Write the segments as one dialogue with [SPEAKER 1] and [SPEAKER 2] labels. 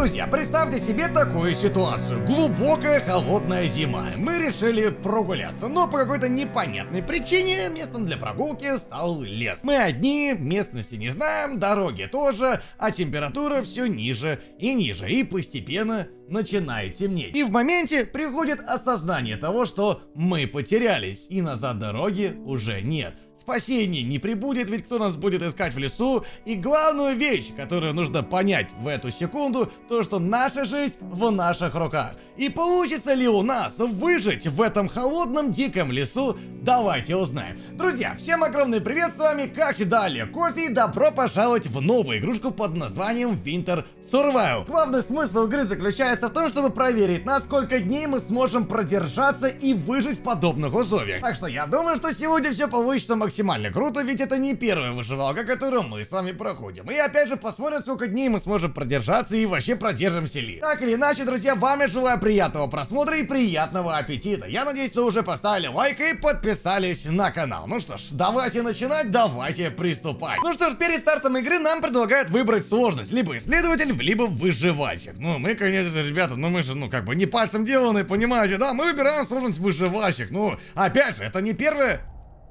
[SPEAKER 1] друзья, представьте себе такую ситуацию. Глубокая холодная зима. Мы решили прогуляться, но по какой-то непонятной причине местом для прогулки стал лес. Мы одни, местности не знаем, дороги тоже, а температура все ниже и ниже, и постепенно начинает темнеть. И в моменте приходит осознание того, что мы потерялись, и назад дороги уже нет. Спасения не прибудет, ведь кто нас будет искать в лесу? И главную вещь, которую нужно понять в эту секунду, то что наша жизнь в наших руках. И получится ли у нас выжить в этом холодном диком лесу? Давайте узнаем. Друзья, всем огромный привет, с вами как всегда Олег Кофе, и добро пожаловать в новую игрушку под названием Winter Survival. Главный смысл игры заключается в том, чтобы проверить, на сколько дней мы сможем продержаться и выжить в подобных условиях. Так что я думаю, что сегодня все получится максимально круто, ведь это не первая выживалка, которую мы с вами проходим. И опять же посмотрим, сколько дней мы сможем продержаться и вообще продержимся ли. Так или иначе, друзья, вам я желаю приятного просмотра и приятного аппетита. Я надеюсь, что уже поставили лайк и подписались на канал. Ну что ж, давайте начинать, давайте приступать. Ну что ж, перед стартом игры нам предлагают выбрать сложность. Либо исследователь, либо выживальщик. Ну, мы, конечно же, ребята, мы же, как бы не пальцем деланы, понимаете, да? Мы выбираем сложность выживальщик. Ну, опять же, это не первое...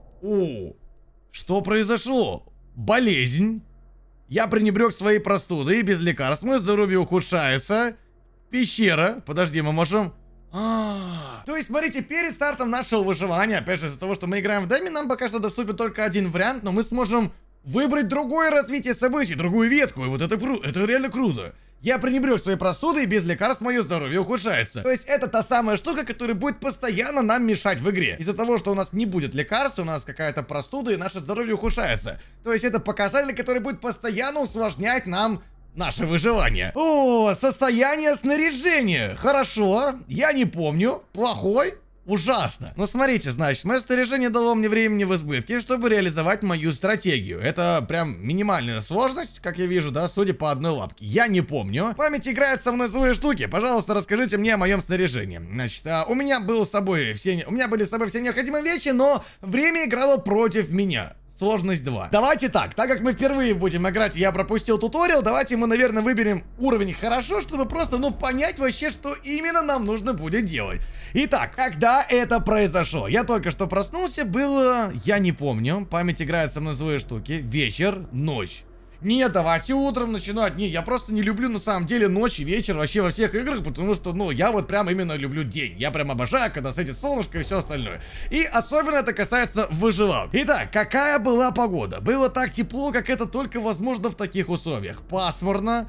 [SPEAKER 1] Что произошло? Болезнь. Я пренебрег своей простудой, и без лекарств мое здоровье ухудшается. Пещера. Подожди, мы можем... То есть, смотрите, перед стартом нашего выживания, опять же, из-за того, что мы играем в деме, нам пока что доступен только один вариант, но мы сможем выбрать другое развитие событий, другую ветку, и вот это реально круто. Я пренебрег своей простудой, и без лекарств мое здоровье ухудшается. То есть это та самая штука, которая будет постоянно нам мешать в игре. Из-за того, что у нас не будет лекарств, у нас какая-то простуда, и наше здоровье ухудшается. То есть это показатель, который будет постоянно усложнять нам наше выживание. О, состояние снаряжения. Хорошо, я не помню. Плохой? Ужасно. Ну смотрите, значит, мое снаряжение дало мне времени в избытке, чтобы реализовать мою стратегию. Это прям минимальная сложность, как я вижу, да, судя по одной лапке. Я не помню. Память играет со мной свои штуки. Пожалуйста, расскажите мне о моем снаряжении. Значит, у меня были с собой все необходимые вещи, но время играло против меня. Сложность 2. Давайте так, так как мы впервые будем играть, я пропустил туториал, давайте мы, наверное, выберем уровень хорошо, чтобы просто, понять вообще, что именно нам нужно будет делать. Итак, когда это произошло? Я только что проснулся, было... Я не помню, память играет со мной свои штуки. Вечер, ночь. Нет, давайте утром начинать. Не, я просто не люблю на самом деле ночь и вечер вообще во всех играх, потому что, я вот прям именно люблю день. Я прям обожаю, когда светит солнышко и все остальное. И особенно это касается выживалок. Итак, какая была погода? Было так тепло, как это только возможно в таких условиях. Пасмурно,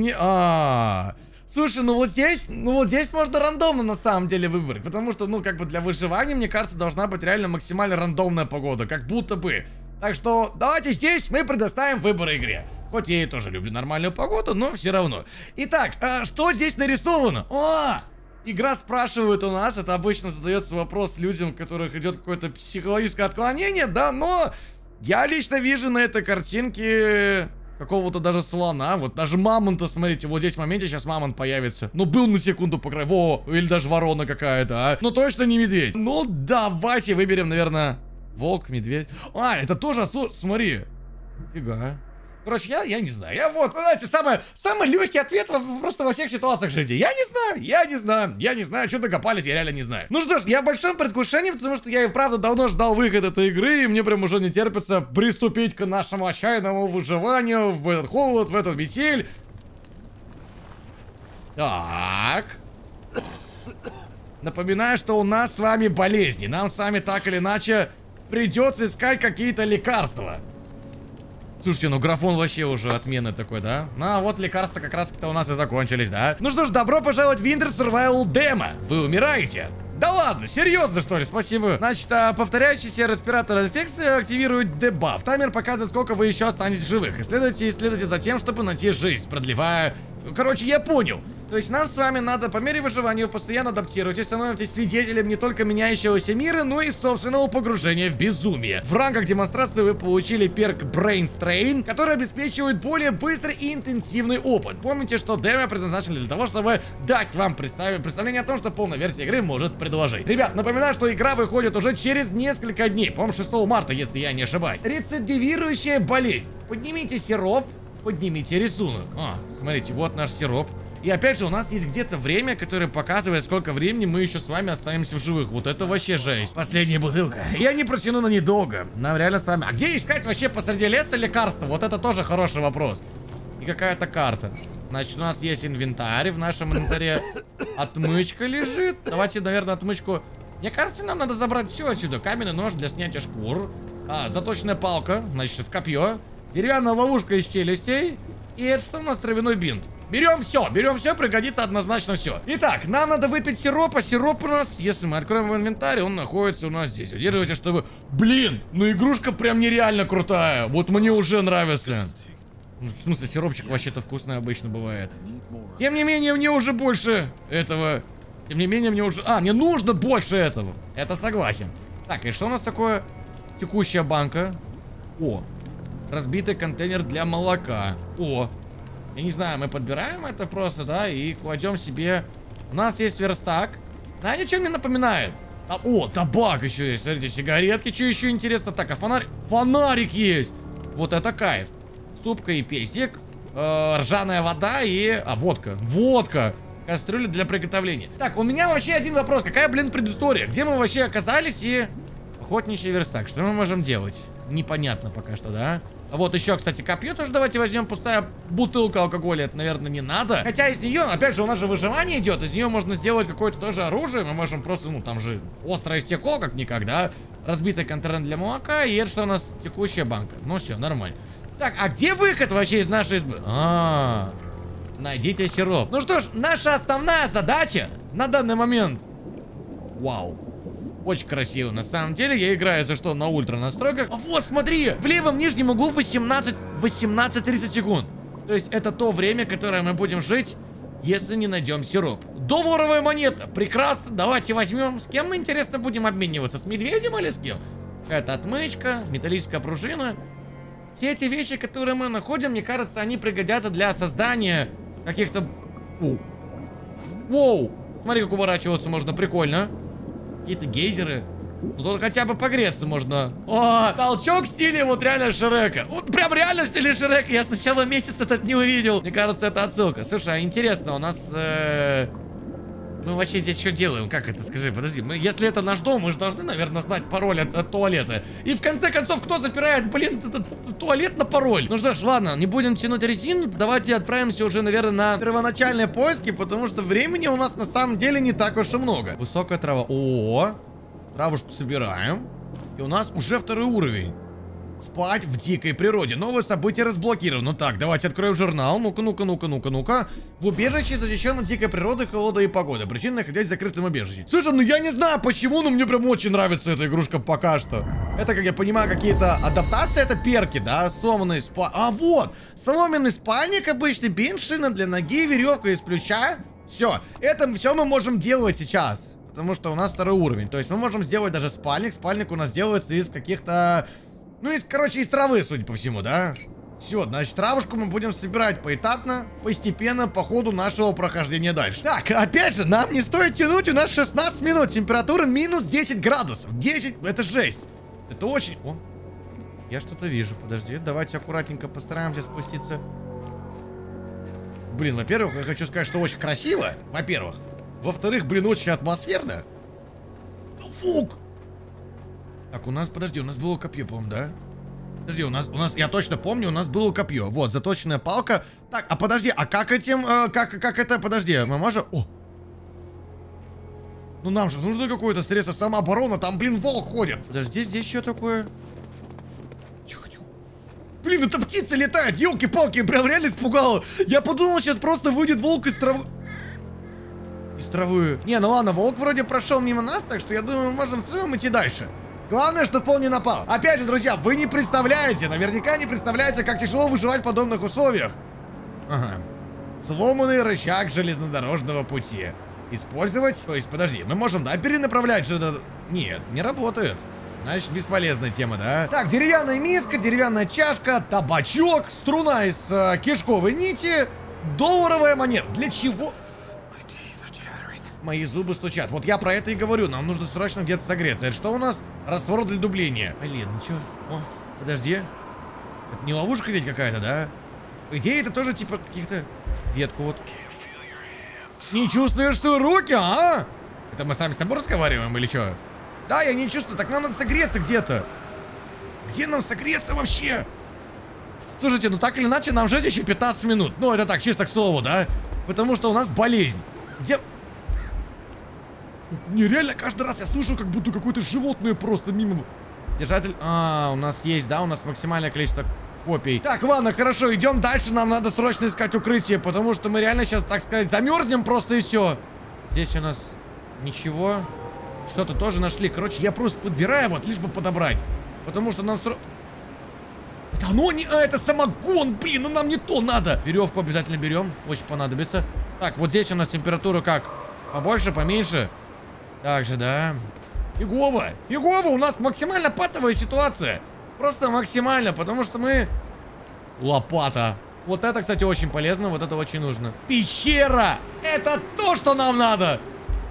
[SPEAKER 1] Слушай, вот здесь можно рандомно на самом деле выбрать, потому что, как бы для выживания, мне кажется, должна быть реально максимально рандомная погода, как будто бы. Так что давайте здесь мы предоставим выбор игре. Хоть я и тоже люблю нормальную погоду, но все равно. Итак, что здесь нарисовано? Игра спрашивает у нас, это обычно задается вопрос людям, у которых идет какое-то психологическое отклонение, да, но я лично вижу на этой картинке какого-то даже слона, вот даже мамонта, смотрите, вот здесь в моменте сейчас мамонт появится. Был на секунду по краю, или даже ворона какая-то, точно не медведь. Давайте выберем, наверное... Волк, медведь. Это тоже, смотри. Фига. Короче, я не знаю. Знаете, самый легкий ответ просто во всех ситуациях жизни. Я не знаю, что докопались, я реально не знаю. Ну что ж, я в большом предвкушении, потому что я и вправду давно ждал выход этой игры, и мне прям уже не терпится приступить к нашему отчаянному выживанию в этот холод, в эту метель. Так. Напоминаю, что у нас с вами болезни. Нам с вами так или иначе придется искать какие-то лекарства. Слушайте, графон вообще уже отменный такой, да? Вот лекарства как раз-то у нас и закончились, да? Ну что ж, добро пожаловать в Winter Survival Demo. Вы умираете? Да ладно, серьезно что ли? Спасибо. Значит, повторяющийся респиратор инфекции активирует дебаф. Таймер показывает, сколько вы еще останетесь живых. Исследуйте за тем, чтобы найти жизнь, продлевая... Короче, я понял. То есть нам с вами надо по мере выживания постоянно адаптировать, становитесь свидетелем не только меняющегося мира, но и собственного погружения в безумие. В рамках демонстрации вы получили перк Brain Strain, который обеспечивает более быстрый и интенсивный опыт. Помните, что демо предназначено для того, чтобы дать вам представление о том, что полная версия игры может предложить. Ребят, напоминаю, что игра выходит уже через несколько дней, по-моему, 6 марта, если я не ошибаюсь. Рецидивирующая болезнь. Поднимите сироп. Поднимите рисунок. Смотрите, вот наш сироп. И опять же, у нас есть где-то время, которое показывает, сколько времени мы еще с вами останемся в живых. Вот это вообще жесть. Последняя бутылка. Я не протяну на недолго. Нам реально с вами... А где искать вообще посреди леса лекарства? Вот это тоже хороший вопрос. И какая-то карта. Значит, у нас есть инвентарь. В нашем инвентаре отмычка лежит. Давайте, наверное, отмычку... Мне кажется, нам надо забрать все отсюда. Каменный нож для снятия шкур. Заточенная палка. Значит, копье. Деревянная ловушка из челюстей. И это что у нас? Травяной бинт. Берем все, пригодится однозначно все. Итак, нам надо выпить сиропа. Сироп у нас, если мы откроем инвентарь, он находится у нас здесь. Удерживайте, чтобы... Блин, ну игрушка прям нереально крутая. Вот мне уже нравится. Ну, в смысле, сиропчик вообще-то вкусный обычно бывает. Тем не менее, мне уже больше этого... Тем не менее, мне уже... мне нужно больше этого. Это согласен. Так, и что у нас такое? Текущая банка. О, разбитый контейнер для молока. О, я не знаю, мы подбираем это просто, да, и кладем себе... У нас есть верстак. А ничего не напоминает. О, табак еще есть, смотрите, сигаретки. Что еще интересно? Так, а фонарик? Фонарик есть. Вот это кайф. Ступка и песик. Ржаная вода и... водка. Водка. Кастрюля для приготовления. Так, у меня вообще один вопрос. Какая, блин, предыстория? Где мы вообще оказались и... Охотничий верстак. Что мы можем делать? Непонятно пока что, да? Вот еще, кстати, копье тоже давайте возьмем. Пустая бутылка алкоголя. Это, наверное, не надо. Хотя из нее, опять же, у нас же выживание идет. Из нее можно сделать какое-то тоже оружие. Мы можем просто, ну, там же острое стекло, как никогда. Разбитый контейнер для молока. И это что у нас? Текущая банка. Ну все, нормально. Так, а где выход вообще из нашей избы? Найдите сироп. Ну что ж, наша основная задача на данный момент. Вау. Очень красиво. На самом деле, я играю за что на ультра настройках. Вот, смотри, в левом нижнем углу 18:30 секунд. То есть это то время, которое мы будем жить, если не найдем сироп. Долларовая монета. Прекрасно. Давайте возьмем. С кем мы, интересно, будем обмениваться? С медведем или с кем? Это отмычка, металлическая пружина. Все эти вещи, которые мы находим, мне кажется, они пригодятся для создания каких-то... Воу! Смотри, как уворачиваться можно, прикольно. Какие-то гейзеры. Ну тут хотя бы погреться можно. О, толчок в стиле вот реально Шрека. Вот прям реально в стиле Шрека. Я сначала месяц этот не увидел. Мне кажется, это отсылка. Слушай, а интересно, у нас... Мы вообще здесь что делаем? Как это? Скажи, подожди. Если это наш дом, мы же должны, наверное, знать пароль от туалета. И в конце концов, кто запирает, блин, этот туалет на пароль? Ну что ж, ладно, не будем тянуть резину. Давайте отправимся уже, наверное, на первоначальные поиски, потому что времени у нас на самом деле не так уж и много. Высокая трава. О, травушку собираем. И у нас уже 2-й уровень. Спать в дикой природе. Новые события разблокированы. Ну так, давайте откроем журнал. Ну-ка, ну-ка, ну-ка, ну-ка, ну-ка. В убежище защищено дикой природы, холода и погода. Причина находясь в закрытом убежище. Слушай, ну я не знаю почему, но мне прям очень нравится эта игрушка пока что. Это, как я понимаю, какие-то адаптации, это перки, да? Сломанный спальник. Вот! Соломенный спальник, обычный бинт, шина для ноги, веревка из плюща. Все. Это все мы можем делать сейчас. Потому что у нас 2-й уровень. То есть мы можем сделать даже спальник. Спальник у нас делается из каких-то... Ну, короче, из травы, судя по всему, да? Все, значит, травушку мы будем собирать поэтапно, постепенно, по ходу нашего прохождения дальше. Так, опять же, нам не стоит тянуть, у нас 16 минут, температура минус 10 градусов. 10, это жесть. Это очень... О, я что-то вижу, подожди, давайте аккуратненько постараемся спуститься. Блин, во-первых, я хочу сказать, что очень красиво, во-первых. Во-вторых, блин, очень атмосферно. Фук! Так, у нас, подожди, у нас было копье, по-моему, да? Подожди, у нас, я точно помню, у нас было копье. Вот, заточенная палка. Так, а подожди, а как этим, как это, подожди, мы можем... О! Ну нам же нужно какое-то средство самообороны, там, блин, волк ходит. Подожди, здесь что такое? Тихо-тихо. Блин, это птица летает, елки-палки, прям реально испугало. Я подумал, сейчас просто выйдет волк из травы. Из травы. Не, ну ладно, волк вроде прошел мимо нас, так что я думаю, мы можем в целом идти дальше. Главное, чтобы он не напал. Опять же, друзья, вы не представляете, наверняка не представляете, как тяжело выживать в подобных условиях. Ага. Сломанный рычаг железнодорожного пути. Использовать? То есть, подожди, мы можем, да, перенаправлять что-то? Нет, не работает. Значит, бесполезная тема, да? Так, деревянная миска, деревянная чашка, табачок, струна из кишковой нити, долларовая монета. Для чего? Мои зубы стучат. Вот я про это и говорю. Нам нужно срочно где-то согреться. Это что у нас? Раствор для дубления. Блин, ну чё? О, подожди. Это не ловушка ведь какая-то, да? По идее, это тоже типа каких-то... Ветку вот. Не чувствуешь свои руки, а? Это мы сами с собой разговариваем или что? Да, я не чувствую. Так нам надо согреться где-то. Где нам согреться вообще? Слушайте, ну так или иначе, нам жить еще 15 минут. Ну, это так, чисто к слову, да? Потому что у нас болезнь. Где... Нереально, каждый раз я слышу, как будто какое-то животное просто мимо... Держатель... А, у нас есть, да? У нас максимальное количество копий. Так, ладно, хорошо, идем дальше. Нам надо срочно искать укрытие, потому что мы реально сейчас, так сказать, замерзнем просто и все. Здесь у нас ничего. Что-то тоже нашли. Короче, я просто подбираю, вот, лишь бы подобрать. Потому что нам срочно... Это оно не... А, это самогон, блин, ну нам не то надо. Веревку обязательно берем, очень понадобится. Так, вот здесь у нас температура как? Побольше, поменьше? Так же, да. Фигово, фигово, у нас максимально патовая ситуация. Просто максимально, потому что мы... Лопата. Вот это, кстати, очень полезно, вот это очень нужно. Пещера! Это то, что нам надо!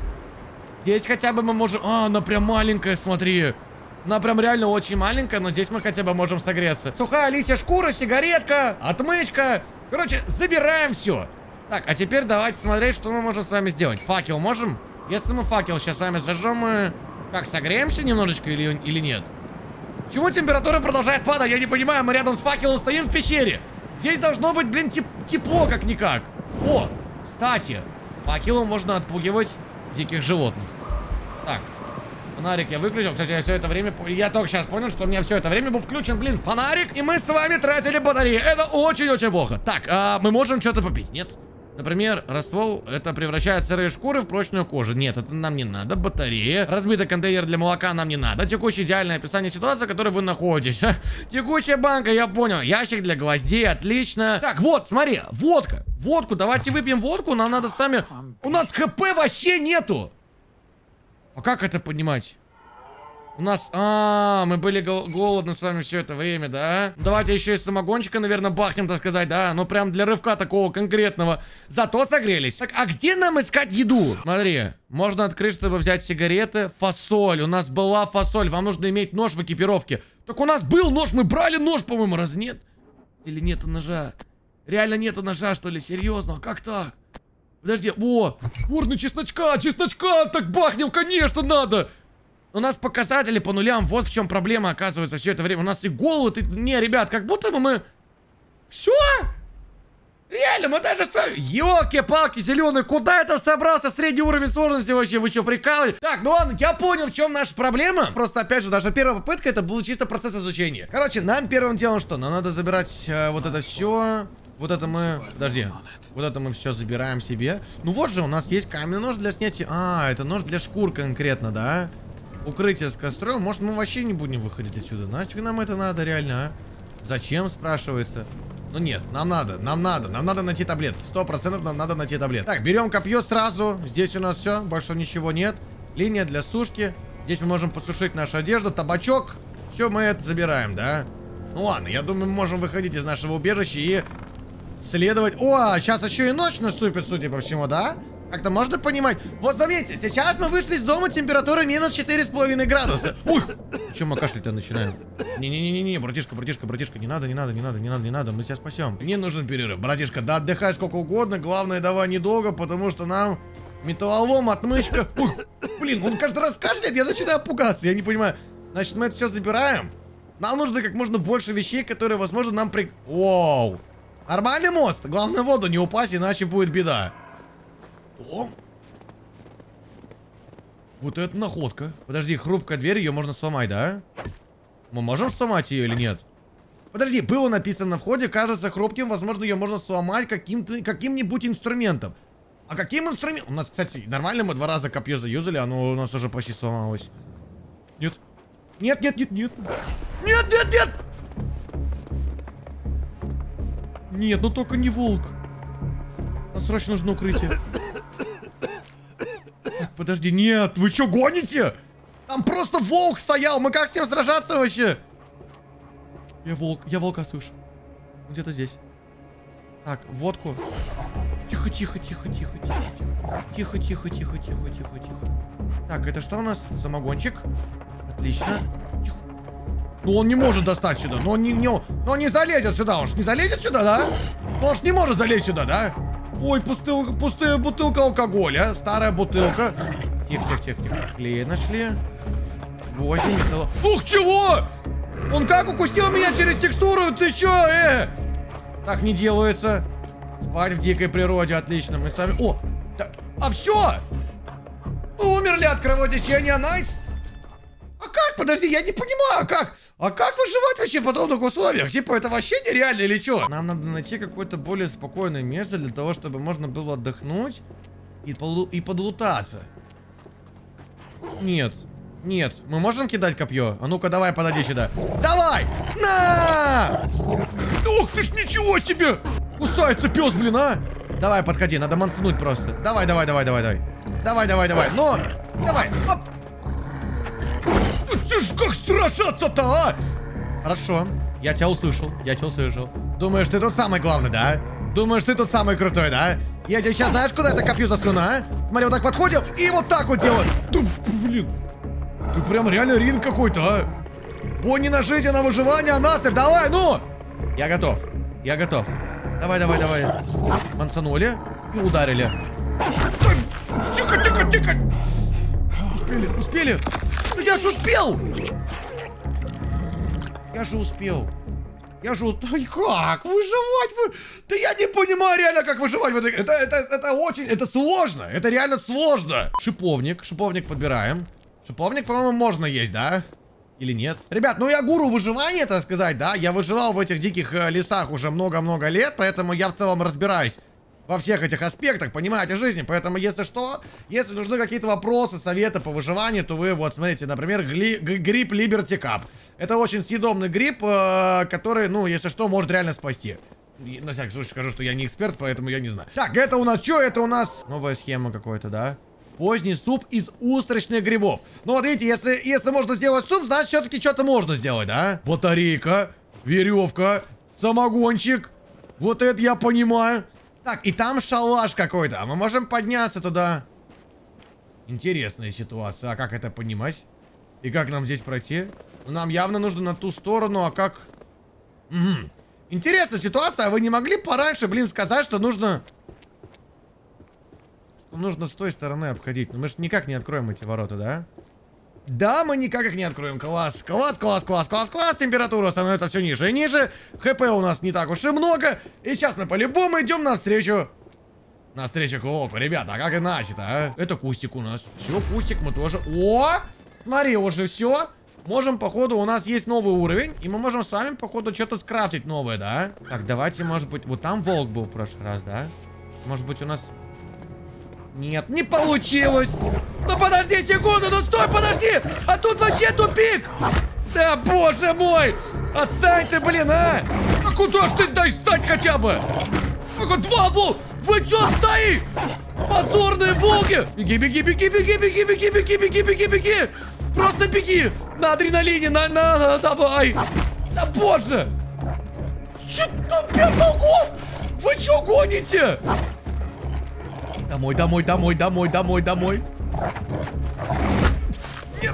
[SPEAKER 1] Здесь хотя бы мы можем... А, она прям маленькая, смотри. Она прям реально очень маленькая, но здесь мы хотя бы можем согреться. Сухая лисья шкура, сигаретка, отмычка. Короче, забираем все. Так, а теперь давайте смотреть, что мы можем с вами сделать. Факел можем? Если мы факел сейчас с вами зажжем, мы... Как, согреемся немножечко или нет? Почему температура продолжает падать? Я не понимаю, мы рядом с факелом стоим в пещере. Здесь должно быть, блин, тепло как-никак. О, кстати, факелом можно отпугивать диких животных. Так, фонарик я выключил. Кстати, я все это время... Я только сейчас понял, что у меня все это время был включен, блин, фонарик. И мы с вами тратили батареи. Это очень-очень плохо. Так, мы можем что-то попить, нет? Например, раствол, это превращает сырые шкуры в прочную кожу. Нет, это нам не надо. Батарея. Разбитый контейнер для молока нам не надо. Текущее идеальное описание ситуации, в которой вы находитесь. Текущая банка, я понял. Ящик для гвоздей, отлично. Так, вот, смотри, водка. Водку, давайте выпьем водку, нам надо сами... У нас ХП вообще нету. А как это поднимать? У нас... мы были голодны с вами все это время, да? Давайте еще из самогончика, наверное, бахнем, так сказать, да? Ну, прям для рывка такого конкретного. Зато согрелись. Так, а где нам искать еду? Смотри, можно открыть, чтобы взять сигареты. Фасоль. У нас была фасоль. Вам нужно иметь нож в экипировке. Так у нас был нож. Мы брали нож, по-моему, раз нет? Или нету ножа? Реально нету ножа, что ли? Серьезно? Как так? Подожди. Во! Урны чесночка! Чесночка! Так бахнем, конечно, надо! У нас показатели по нулям, вот в чем проблема, оказывается, все это время. У нас и голод, и... Не, ребят, как будто бы мы... Все? Реально, мы даже с вами... Ёлки-палки зеленые, куда это собрался? Средний уровень сложности вообще, вы что, прикалываете? Так, ну ладно, я понял, в чем наша проблема. Просто, опять же, наша первая попытка, это был чисто процесс изучения. Короче, нам первым делом что? Нам надо забирать вот это все. Вот это мы... Подожди. Вот это мы все забираем себе. Ну вот же, у нас есть каменный нож для снятия... А, это нож для шкур конкретно, да? Укрытие с костром. Может, мы вообще не будем выходить отсюда? Нафиг нам это надо, реально, а? Зачем, спрашивается? Ну нет, нам надо найти таблетки. 100% нам надо найти таблетки. Так, берем копье сразу. Здесь у нас все, больше ничего нет. Линия для сушки. Здесь мы можем посушить нашу одежду, табачок. Все, мы это забираем, да? Ну ладно, я думаю, мы можем выходить из нашего убежища и следовать. О, сейчас еще и ночь наступит, судя по всему, да? Как-то можно понимать. Вот заметьте, сейчас мы вышли из дома, температура минус 4,5 градуса. Ух! Чем мы кашлять-то начинаем? Не-не-не-не, братишка, не надо, мы тебя спасем. Не нужен перерыв, братишка, да отдыхай сколько угодно, главное давай недолго, потому что нам металлолом, отмычка. Ух! Блин, он каждый раз кашляет, я начинаю пугаться, я не понимаю. Значит, мы это все забираем. Нам нужно как можно больше вещей, которые, возможно, нам Воу! Нормальный мост, главное в воду не упасть, иначе будет беда. О! Вот это находка. Подожди, хрупкая дверь, ее можно сломать, да? Мы можем сломать ее или нет? Подожди, было написано на входе, кажется хрупким, возможно, ее можно сломать каким-нибудь инструментом. А каким инструментом? У нас, кстати, нормально, мы 2 раза копье заюзали, оно у нас уже почти сломалось. Нет. Нет. Нет. Нет, ну только не волк. Нам срочно нужно укрытие. Так, подожди, нет, вы что, гоните? Там просто волк стоял, мы как с ним сражаться вообще? Я волка слышу. Где-то здесь. Так, водку. Тихо. Так, это что у нас? Самогончик. Отлично. Тихо. Ну он не может достать сюда, но он не залезет сюда, он ж не залезет сюда, да? Ну он ж не может залезть сюда, да? Ой, пустая бутылка алкоголя. Старая бутылка. Тихо. Клей нашли. Гвозди, металл. Ух, чего? Он как укусил меня через текстуру? Ты чё, Так не делается. Спать в дикой природе, отлично. Мы с вами... О! Да... А все! Мы умерли от кровотечения, найс! А как? Подожди, я не понимаю, как? А как выживать вообще в подобных условиях? Типа, это вообще нереально или что? Нам надо найти какое-то более спокойное место для того, чтобы можно было отдохнуть и подлутаться. Нет. Нет. Мы можем кидать копье? А ну-ка, давай, подойди сюда. Давай! На! Ух ты ж, ничего себе! Кусается пес, блин, а! Давай, подходи, надо мансануть просто. Давай. Давай. Ну, давай, оп! Ты ж как страшаться-то, а? Хорошо, я тебя услышал. Думаешь, ты тут самый главный, да? Думаешь, ты тут самый крутой, да? Я тебе сейчас, знаешь, куда это копье засуну, а? Смотри, вот так подходим и вот так вот делаем. Да, блин. Ты прям реально ринг какой-то, а? Бой не на жизнь, а на выживание, а настрой. Давай, ну! Я готов. Давай. Мансанули и ударили. Тихо. Успели. Ну я же успел. Ай, как? Выживать? Да я не понимаю реально, как выживать. Это сложно. Это реально сложно. Шиповник подбираем. Шиповник, по-моему, можно есть, да? Или нет? Ребят, ну я гуру выживания, так сказать, да? Я выживал в этих диких лесах уже много-много лет, поэтому я в целом разбираюсь во всех этих аспектах, понимаете, жизни. Поэтому, если что, если нужны какие-то вопросы, советы по выживанию, то вы, вот, смотрите, например, гриб Liberty Cup. Это очень съедобный гриб, который, ну, если что, может реально спасти. На всякий случай скажу, что я не эксперт, поэтому я не знаю. Так, это у нас что? Это у нас новая схема какой-то, да? Поздний суп из устричных грибов. Ну вот видите, если можно сделать суп, значит все-таки что-то можно сделать, да? Батарейка, веревка, самогончик. Вот это я понимаю. Так, и там шалаш какой-то. А мы можем подняться туда. Интересная ситуация. А как это понимать? И как нам здесь пройти? Ну, нам явно нужно на ту сторону, а как... Угу. Интересная ситуация. А вы не могли пораньше, блин, сказать, что нужно... Нужно с той стороны обходить. Но мы же никак не откроем эти ворота, да? Да, мы никак их не откроем. Класс. Температура становится все ниже и ниже. ХП у нас не так уж и много. И сейчас мы по-любому идем навстречу. Навстречу к волку. Ребята, а как иначе-то, а? Это кустик у нас. Все, кустик мы тоже. О! Смотри, уже все. Можем, походу, у нас есть новый уровень. И мы можем с вами, походу, что-то скрафтить новое, да? Так, давайте, может быть... Вот там волк был в прошлый раз, да? Может быть, у нас... Нет, не получилось. Ну подожди секунду, ну стой, подожди. А тут вообще тупик. Да, боже мой. Отстань ты, блин, а. А куда ж ты дай встать хотя бы? Два волка. Вы чё стоите? Позорные волки. Беги. Просто беги. На адреналине, давай. Да боже. Чё там 5 волков? Вы чё гоните? Домой. Нет.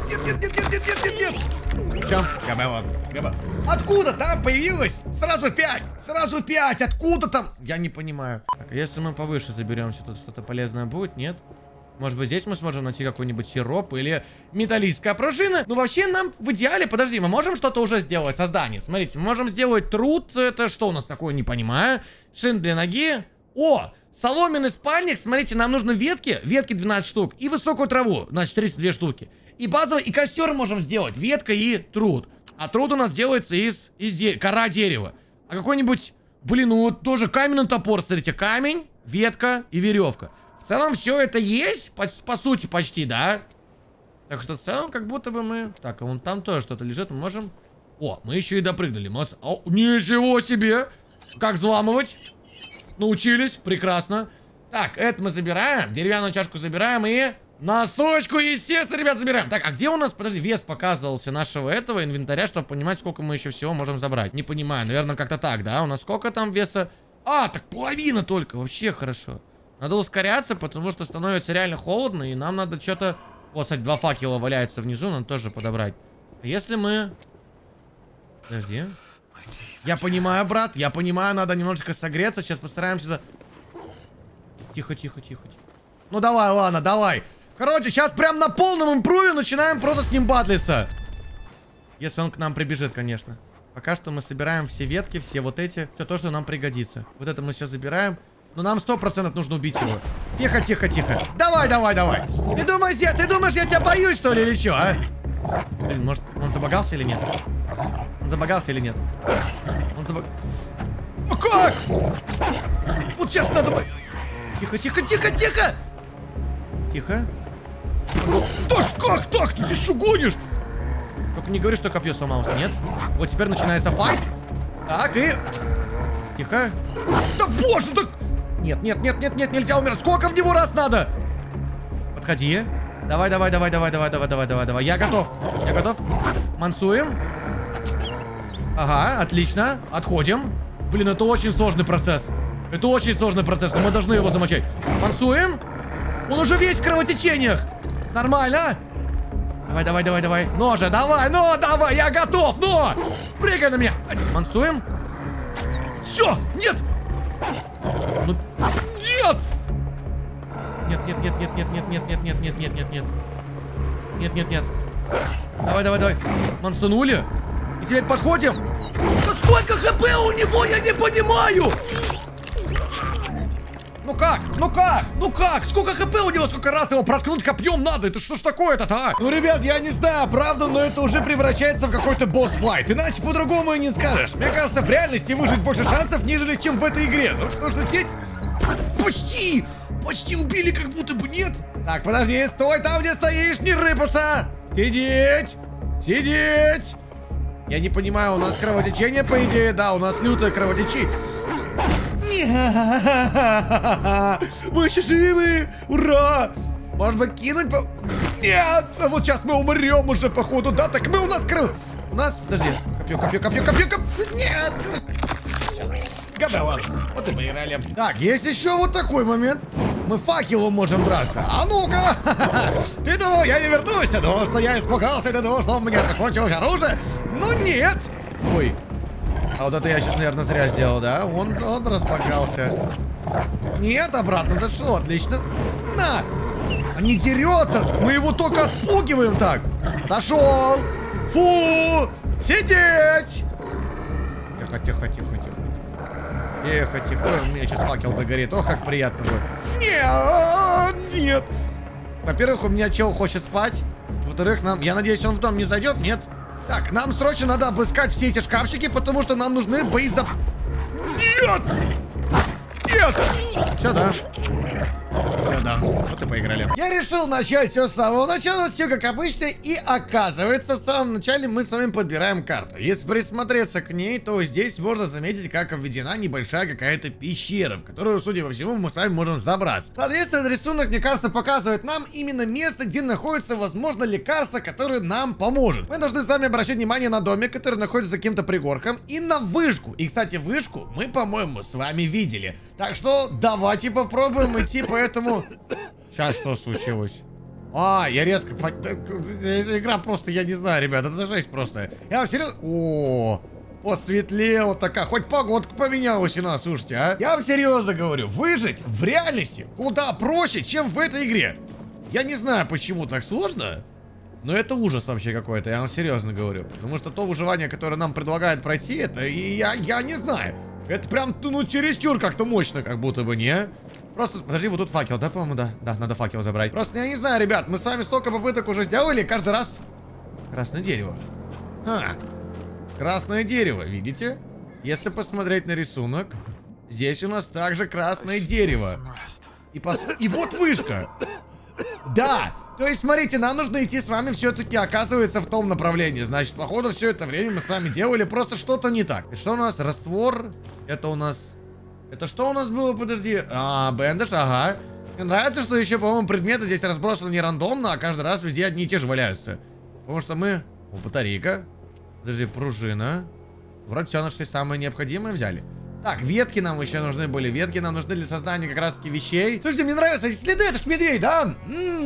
[SPEAKER 1] Все, я Откуда там появилось? Сразу 5. Откуда там? Я не понимаю. Так, а если мы повыше заберемся, тут что-то полезное будет, нет? Может быть, здесь мы сможем найти какой-нибудь сироп или металлическая пружина? Ну, вообще, нам в идеале... Подожди, мы можем что-то уже сделать? Создание. Смотрите, мы можем сделать труд. Это что у нас такое, не понимаю. Шин для ноги. О! Соломенный спальник, смотрите, нам нужны ветки 12 штук, и высокую траву, значит, 32 штуки. И базовый, и костер можем сделать, ветка и труд. А труд у нас делается из кора дерева. А какой-нибудь, блин, ну вот тоже каменный топор, смотрите, камень, ветка и веревка. В целом все это есть, по сути, почти, да? Так что в целом, как будто бы мы... Так, а вон там тоже что-то лежит, мы можем... О, мы еще и допрыгнули, О, ничего себе! Как взламывать? Научились, прекрасно. Так, это мы забираем, деревянную чашку забираем и настойку, естественно, ребят, забираем. Так, а где у нас, подожди, вес показывался нашего этого инвентаря, чтобы понимать, сколько мы еще всего можем забрать? Не понимаю, наверное, как-то так, да? У нас сколько там веса? А, так половина только, вообще хорошо. Надо ускоряться, потому что становится реально холодно, и нам надо что-то... Вот, кстати, 2 факела валяются внизу, надо тоже подобрать. Если мы... Подожди. Я понимаю, брат, я понимаю, надо немножечко согреться. Сейчас постараемся Тихо, тихо, тихо, тихо. Ну давай, ладно, давай. Короче, сейчас прям на полном импрове начинаем просто с ним батлиться. Если он к нам прибежит, конечно. Пока что мы собираем все ветки, все вот эти. Все то, что нам пригодится. Вот это мы все забираем. Но нам 100% нужно убить его. Тихо, тихо, тихо. Давай, давай, давай. Ты думаешь, я тебя боюсь, что ли, или что, а? Блин, может, он забагался или нет? Он забагался или нет? Он забагался. Ну как? Вот сейчас надо... Тихо, тихо, тихо, тихо. Тихо. Да ж как так? Ты что гонишь? Только не говори, что копье сломалось, нет? Вот теперь начинается файт. Так, и... Тихо. Да боже, так... Нет, нет, нет, нет, нет, нельзя умирать. Сколько в него раз надо? Подходи. Давай, давай, давай, давай, давай, давай, давай, давай, давай. Я готов. Я готов. Мансуем. Ага, отлично. Отходим. Блин, это очень сложный процесс. Это очень сложный процесс, но мы должны его замочать. Мансуем. Он уже весь в кровотечениях. Нормально. Давай, давай, давай, давай. Ну же, давай, ну, давай, я готов, ну. Прыгай на меня. Мансуем. Все, нет. Ну, нет. Нет, нет, нет, нет, нет, нет, нет, нет, нет, нет, нет, нет, нет. Нет, нет, нет. Давай, давай, давай. Мансанули. И теперь подходим. Да сколько хп у него, я не понимаю. Ну как? Ну как? Ну как? Сколько хп у него? Сколько раз его проткнуть копьем надо? Это что ж такое-то, а? Ну, ребят, я не знаю, правда, но это уже превращается в какой-то босс-файт. Иначе по-другому и не скажешь. Мне кажется, в реальности выжить больше шансов, нежели чем в этой игре. Ну, потому что здесь... Почти! Почти убили, как будто бы нет. Так, подожди, стой там, где стоишь, не рыпаться. Сидеть! Сидеть! Я не понимаю, у нас кровотечение, по идее, да, у нас лютое кровотечение. Мы еще живы! Ура! Может быть, кинуть по... Нет! А вот сейчас мы умрем уже, походу, да? Так мы у нас У нас... Подожди. Копье, копье, копье, копье, копье. Нет! Гадала. Вот и поиграли. Так, есть еще вот такой момент. Мы факелом можем драться. А ну-ка! Ты думал, я не вернусь? Ты думал, что я испугался? Ты думал, что у меня закончилось оружие? Ну нет! Ой. А вот это я сейчас, наверное, зря сделал, да? Он распогался. Нет, обратно зашел, отлично. На! А не дерется! Мы его только отпугиваем так! Отошел! Фу! Сидеть! Тихо, тихо, тихо, тихо. Тихо, тихо. Ой, у меня сейчас факел догорит. Ох, как приятно будет. Нет! Нет! Во-первых, у меня чел хочет спать. Во-вторых, я надеюсь, он в дом не зайдет, нет? Так, нам срочно надо обыскать все эти шкафчики, потому что нам нужны боезап... Нет! Нет! Все, да. Все, да. Вот и поиграли. Я решил начать все с самого начала, все как обычно, и оказывается, в самом начале мы с вами подбираем карту. Если присмотреться к ней, то здесь можно заметить, как введена небольшая какая-то пещера, в которую, судя по всему, мы с вами можем забраться. Соответственно, рисунок, мне кажется, показывает нам именно место, где находится, возможно, лекарство, которое нам поможет. Мы должны с вами обращать внимание на домик, который находится за каким-то пригорком, и на вышку. И, кстати, вышку мы, по-моему, с вами видели. Так что давайте попробуем идти по этому... Сейчас что случилось? А, я резко... Эта игра просто, я не знаю, ребят, это жесть просто. Я вам серьезно... О, посветлело такая. Хоть погодка поменялась у нас, слушайте, а. Я вам серьезно говорю, выжить в реальности куда проще, чем в этой игре. Я не знаю, почему так сложно, но это ужас вообще какой-то, я вам серьезно говорю. Потому что то выживание, которое нам предлагают пройти, это я не знаю. Это прям, ну, чересчур как-то мощно, как будто бы, не? Просто, подожди, вот тут факел, да, по-моему, да? Да, надо факел забрать. Просто, я не знаю, ребят, мы с вами столько попыток уже сделали, каждый раз... Красное дерево. Красное дерево, видите? Если посмотреть на рисунок, здесь у нас также красное дерево. И вот вышка. Да, то есть, смотрите, нам нужно идти с вами все-таки, оказывается, в том направлении. Значит, походу, все это время мы с вами делали просто что-то не так. И что у нас? Раствор. Это у нас... Это что у нас было? Подожди. А, бендаж, ага. Мне нравится, что еще, по-моему, предметы здесь разбросаны не рандомно, а каждый раз везде одни и те же валяются. Потому что мы... О, батарейка. Подожди, пружина. Вроде все нашли, самое необходимое взяли. Так, ветки нам еще нужны были. Ветки нам нужны для создания как раз таки вещей. Слушайте, мне нравятся эти следы, это ж медведь, да?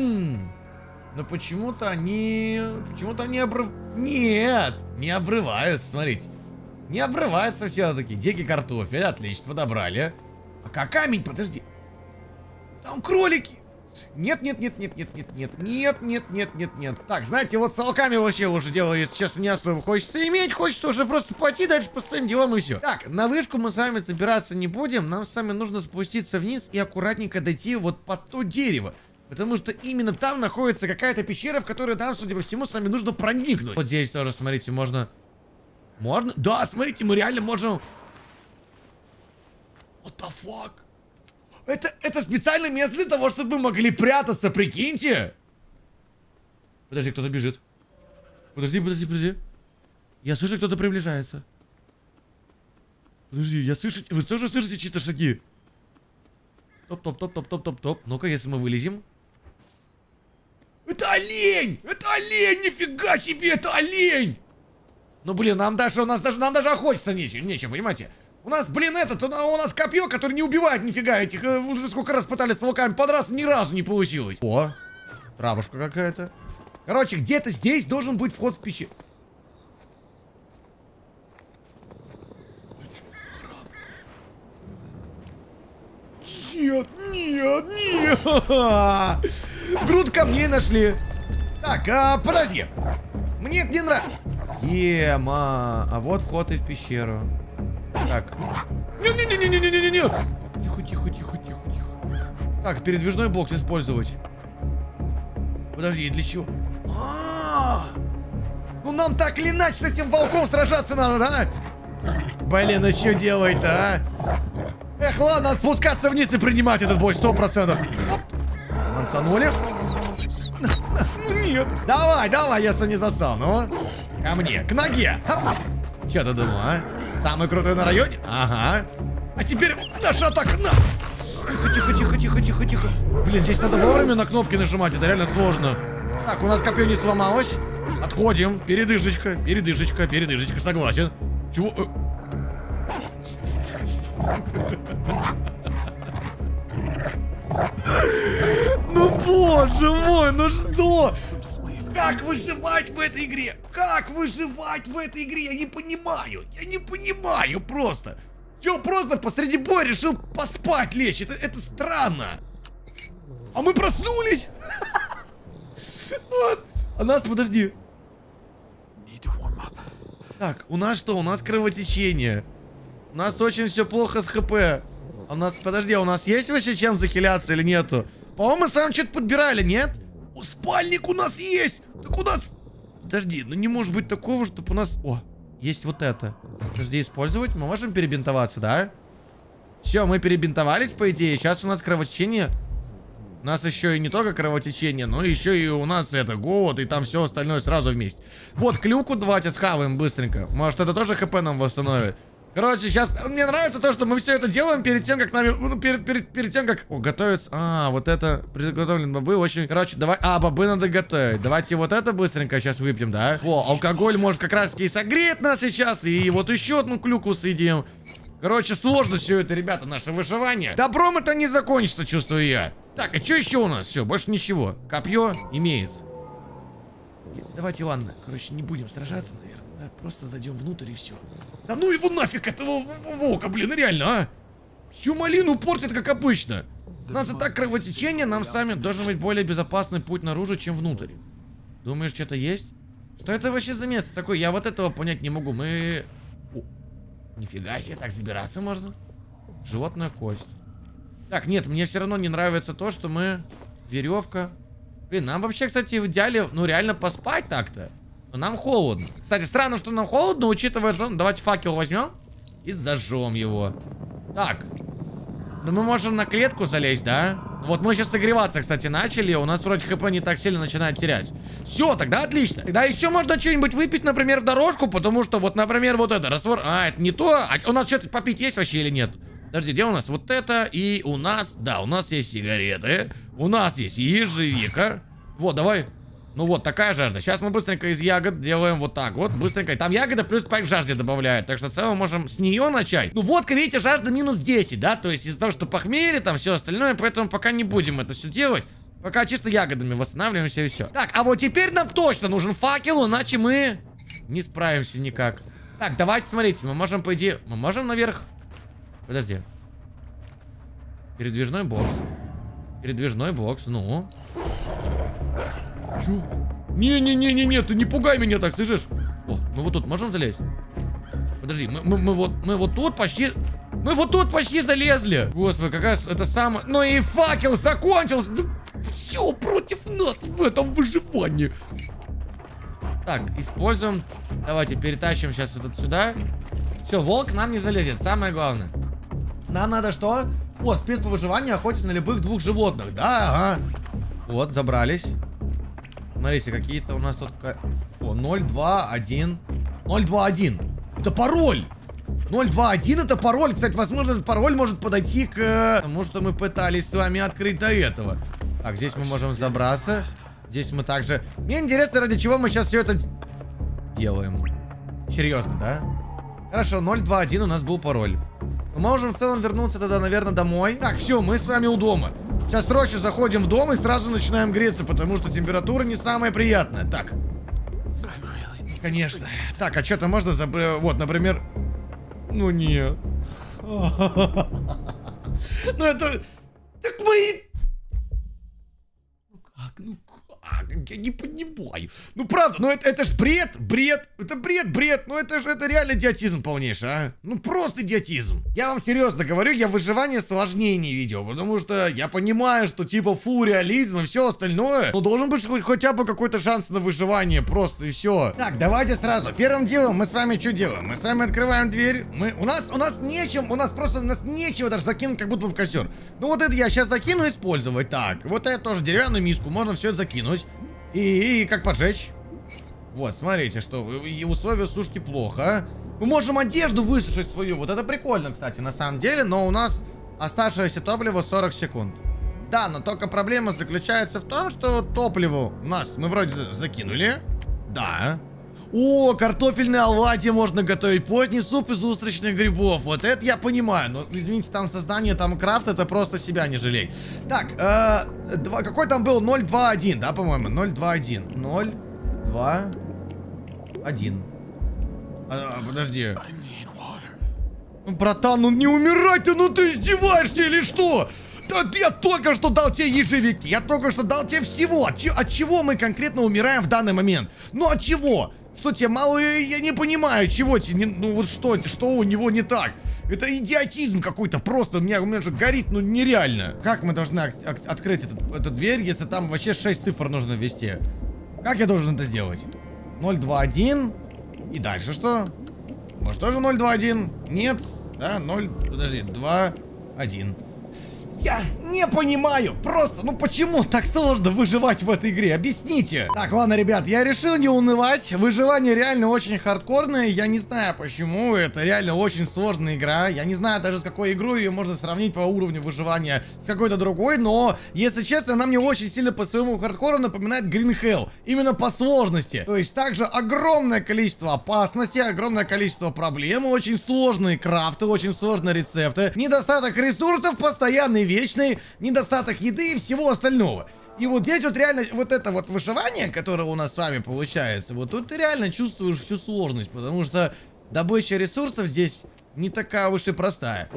[SPEAKER 1] Но почему-то они... Почему-то они Нет, не обрываются, смотрите. Не обрываются все-таки. Дикий картофель, отлично, подобрали. А как камень, подожди. Там кролики. Нет, нет, нет, нет, нет, нет, нет, нет, нет, нет, нет, нет. Так, знаете, вот с волками вообще уже дело, если честно, не особо хочется иметь. Хочется уже просто пойти дальше по своим делам и все. Так, на вышку мы с вами забираться не будем. Нам с вами нужно спуститься вниз и аккуратненько дойти вот под то дерево. Потому что именно там находится какая-то пещера, в которую нам, судя по всему, с вами нужно проникнуть. Вот здесь тоже, смотрите, можно... Можно? Да, смотрите, мы реально можем... What the fuck? Это специальное место для того, чтобы мы могли прятаться, прикиньте. Подожди, кто-то бежит. Подожди, подожди, подожди. Я слышу, кто-то приближается. Подожди, я слышу... Вы тоже слышите чьи-то шаги? Топ-топ-топ-топ-топ-топ-топ. Ну-ка, если мы вылезем. Это олень! Это олень! Нифига себе, это олень! Ну, блин, нам даже охотиться нечем, понимаете? У нас, блин, у нас копье, которое не убивает нифига этих. Уже сколько раз пытались с волками подраться, ни разу не получилось. О, травушка какая-то. Короче, где-то здесь должен быть вход в пещеру. Нет, нет, нет. Груд камней нашли. Так, подожди. Мне это не нравится. Ема, а вот вход и в пещеру. Так. Не-не-не-не-не-не-не-не. Тихо, тихо, тихо, тихо, тихо. Так, передвижной бокс использовать. Подожди, для чего? Ну нам так или иначе с этим волком сражаться надо, да? Блин, ну что делать-то, а? Эх, ладно, надо спускаться вниз и принимать этот бой 100%. Оп. Мансанули. Ну нет. Давай, давай, если не застал, ну. Ко мне, к ноге. Че ты думал, а? Самый крутой на районе? Ага. А теперь наша атака на... Тихо, тихо, тихо, тихо, тихо. Блин, здесь надо вовремя на кнопки нажимать, это реально сложно. Так, у нас копье не сломалось. Отходим. Передышечка, передышечка, передышечка, согласен. Чего? Ну боже мой, ну что? Как выживать в этой игре? Как выживать в этой игре? Я не понимаю. Я не понимаю просто. Чё, просто посреди боя решил поспать лечь? Это странно. А мы проснулись? Вот. А нас, подожди. Так, у нас что? У нас кровотечение. У нас очень все плохо с ХП. У нас, подожди, у нас есть вообще чем захиляться или нету? По-моему, мы сам что-то подбирали, нет? О, спальник у нас есть! Так у нас... Подожди, ну не может быть такого, чтобы у нас... О, есть вот это. Подожди, использовать? Мы можем перебинтоваться, да? Все, мы перебинтовались, по идее. Сейчас у нас кровотечение. У нас еще и не только кровотечение, но еще и у нас это голод, и там все остальное сразу вместе. Вот, клюку давайте схаваем быстренько. Может, это тоже ХП нам восстановит. Короче, сейчас мне нравится то, что мы все это делаем перед тем, как нами, ну, перед тем, как готовится. Вот это приготовленные бобы очень. Короче, давай. Бобы надо готовить. Давайте вот это быстренько сейчас выпьем, да? Во, алкоголь может как раз и согреть нас сейчас. И вот еще одну клюку съедим. Короче, сложно все это, ребята, наше выживание. Добром это не закончится, чувствую я. Так, а что еще у нас? Все, больше ничего. Копье имеется. Давайте, ладно. Короче, не будем сражаться, наверное. Да? Просто зайдем внутрь и все. Да ну его нафиг, этого волка, блин, реально, а? Всю малину портит, как обычно. У нас и так кровотечение, нам с вами должен быть более безопасный путь наружу, чем внутрь. Думаешь, что-то есть? Что это вообще за место такое? Я вот этого понять не могу. Мы... О, нифига себе, так забираться можно? Животная кость. Так, нет, мне все равно не нравится то, что мы... Веревка. Блин, нам вообще, кстати, в идеале, ну, реально поспать так-то. Но нам холодно. Кстати, странно, что нам холодно, учитывая, что... Давайте факел возьмем и зажжем его. Так. Ну, мы можем на клетку залезть, да? Вот мы сейчас согреваться, кстати, начали. У нас вроде ХП не так сильно начинает терять. Все, тогда отлично. Тогда еще можно что-нибудь выпить, например, в дорожку. Потому что вот, например, вот это раствор... это не то. А у нас что-то попить есть вообще или нет? Подожди, где у нас? Вот это. И у нас... Да, у нас есть сигареты. У нас есть ежевика. Вот, давай... Ну вот, такая жажда. Сейчас мы быстренько из ягод делаем вот так вот. Быстренько. Там ягода плюс 5 жажде добавляет. Так что в целом можем с нее начать. Ну водка, видите, жажда минус 10, да? То есть из-за того, что похмелье, там все остальное. Поэтому пока не будем это все делать. Пока чисто ягодами восстанавливаемся и все. Так, а вот теперь нам точно нужен факел, иначе мы не справимся никак. Так, давайте, смотрите, мы можем, по идее... Мы можем наверх... Подожди. Передвижной бокс. Передвижной бокс, ну. Чё? Не-не-не-не-не, ты не пугай меня так, слышишь? О, мы вот тут можем залезть? Подожди, мы вот тут почти... Мы вот тут почти залезли. Господи, какая это самая... Ну и факел закончился. Все против нас в этом выживании. Так, используем. Давайте перетащим сейчас этот сюда. Все, волк нам не залезет, самое главное. Нам надо что? О, спец по выживанию, охотиться на любых двух животных. Да, ага. Вот, забрались. Смотрите, какие-то у нас тут... О, 021. 021. Это пароль. 021 это пароль. Кстати, возможно, этот пароль может подойти к тому, что мы пытались с вами открыть до этого. Так, здесь мы можем забраться. Здесь мы также... Мне интересно, ради чего мы сейчас все это делаем. Серьезно, да? Хорошо, 021 у нас был пароль. Мы можем в целом вернуться тогда, наверное, домой. Так, все, мы с вами у дома. Сейчас срочно заходим в дом и сразу начинаем греться, потому что температура не самая приятная. Так. Конечно. Так, а что-то можно забрать? Вот, например... Ну нет. Ну это... Так мы... Ну как? Я не понимаю. Ну правда, ну это ж бред. Это бред. Ну это реально идиотизм полнейший, а. Ну просто идиотизм. Я вам серьезно говорю, я выживание сложнее не видел. Потому что я понимаю, что типа фу, реализм и все остальное. Но должен быть хотя бы какой-то шанс на выживание. Просто и все. Так, давайте сразу. Первым делом мы с вами что делаем? Мы с вами открываем дверь. У нас нечего даже закинуть, как будто бы в костер. Ну вот это я сейчас закину использовать. Так, вот это тоже деревянную миску. Можно все это закинуть. И как поджечь? Вот, смотрите, что условия сушки плохо. Мы можем одежду высушить свою. Вот это прикольно, кстати, на самом деле. Но у нас оставшееся топливо 40 секунд. Да, но только проблема заключается в том, что топливо у нас мы вроде закинули. Да. О, картофельные оладьи можно готовить. Поздний суп из устричных грибов. Вот это я понимаю. Но, извините, там создание, там крафт, это просто себя не жалей. Так, какой там был? 021, да, по-моему? 021. 021. Подожди. Ну, братан, ну не умирай ты, ну ты издеваешься или что? Да я только что дал тебе ежевики. Я только что дал тебе всего. От чего мы конкретно умираем в данный момент? Ну от чего? Что тебе мало, я не понимаю, чего тебе, ну вот что у него не так? Это идиотизм какой-то, просто у меня же горит, ну нереально. Как мы должны открыть эту дверь, если там вообще 6 цифр нужно ввести? Как я должен это сделать? 021. И дальше что? Может тоже 021? Нет, да, 0, подожди, 2, 1. Я не понимаю, просто, ну почему так сложно выживать в этой игре? Объясните. Так, ладно, ребят, я решил не унывать. Выживание реально очень хардкорное. Я не знаю почему, это реально очень сложная игра. Я не знаю даже с какой игрой ее можно сравнить по уровню выживания с какой-то другой. Но, если честно, она мне очень сильно по своему хардкору напоминает Green Hell. Именно по сложности. То есть также огромное количество опасностей, огромное количество проблем, очень сложные крафты, очень сложные рецепты. Недостаток ресурсов, постоянный вечный недостаток еды и всего остального. И вот здесь вот реально вот это вот выживание, которое у нас с вами получается, вот тут ты реально чувствуешь всю сложность, потому что добыча ресурсов здесь не такая уж и простая.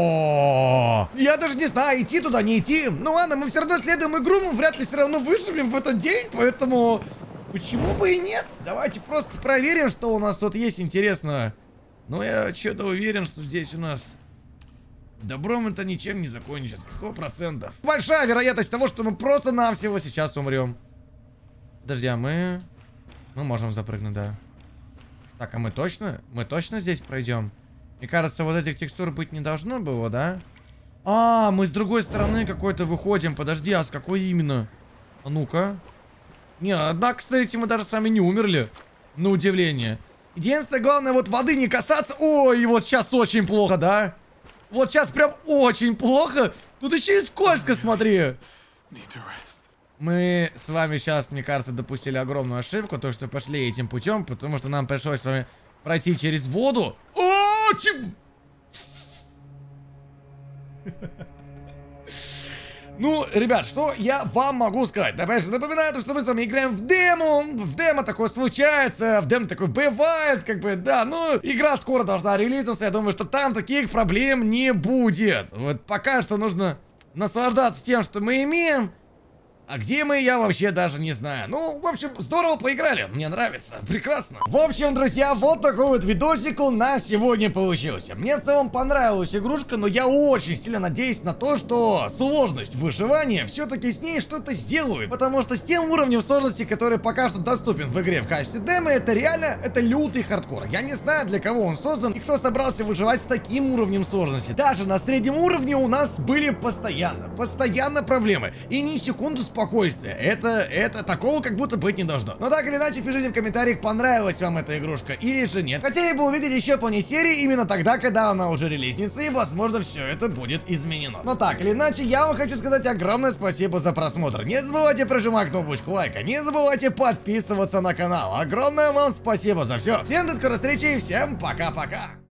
[SPEAKER 1] О, я даже не знаю, идти туда, не идти. Ну ладно, мы все равно следуем игру, мы вряд ли все равно выживем в этот день, поэтому почему бы и нет? Давайте просто проверим, что у нас тут есть интересного. Но я что-то уверен, что здесь у нас... Добром это ничем не закончится, 100%. Большая вероятность того, что мы просто-навсего сейчас умрем. Подожди, а мы можем запрыгнуть, да. Так, а мы точно здесь пройдем? Мне кажется, вот этих текстур быть не должно было, да? А, мы с другой стороны какой-то выходим. Подожди, а с какой именно? А ну-ка. Не, однако, кстати, мы даже с вами не умерли. На удивление. Единственное, главное, вот воды не касаться. Ой, вот сейчас очень плохо, да? Вот сейчас прям очень плохо. Тут еще и скользко, смотри. Мы с вами сейчас, мне кажется, допустили огромную ошибку. То, что пошли этим путем. Потому что нам пришлось с вами пройти через воду. О, Ну, ребят, что я вам могу сказать? Опять же, напоминаю, что мы с вами играем в демо. В демо такое случается, в демо такое бывает, как бы, да. Ну, игра скоро должна релизиться, я думаю, что там таких проблем не будет. Вот пока что нужно наслаждаться тем, что мы имеем. А где мы, я вообще даже не знаю. Ну, в общем, здорово поиграли, мне нравится, прекрасно. В общем, друзья, вот такой вот видосик у нас сегодня получился. Мне в целом понравилась игрушка, но я очень сильно надеюсь на то, что сложность выживания все-таки с ней что-то сделают. Потому что с тем уровнем сложности, который пока что доступен в игре в качестве демо, это реально, это лютый хардкор. Я не знаю, для кого он создан и кто собрался выживать с таким уровнем сложности. Даже на среднем уровне у нас были постоянно проблемы. И ни секунду спокойствия. Это такого как будто быть не должно. Но так или иначе, пишите в комментариях, понравилась вам эта игрушка или же нет. Хотели бы увидеть еще полной серии именно тогда, когда она уже релизнится, и возможно все это будет изменено. Но так или иначе, я вам хочу сказать огромное спасибо за просмотр. Не забывайте прожимать кнопочку лайка, не забывайте подписываться на канал. Огромное вам спасибо за все. Всем до скорой встречи и всем пока-пока.